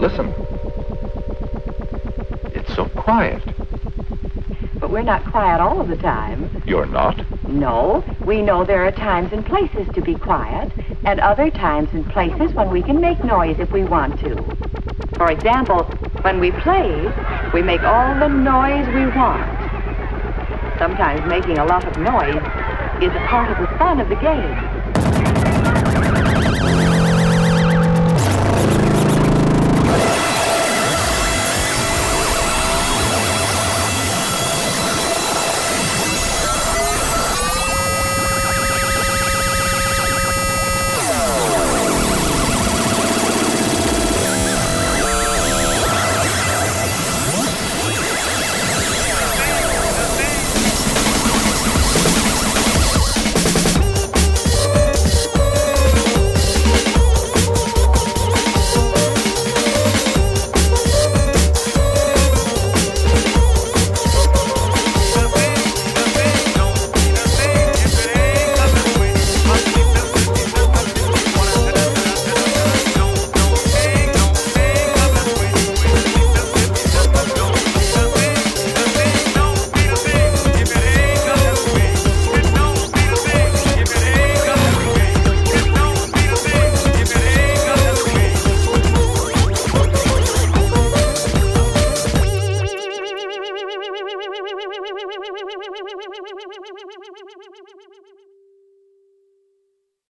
Listen. It's so quiet. But we're not quiet all of the time. You're not? No, we know there are times and places to be quiet, and other times and places when we can make noise if we want to. For example, when we play, we make all the noise we want. Sometimes making a lot of noise is a part of the fun of the game.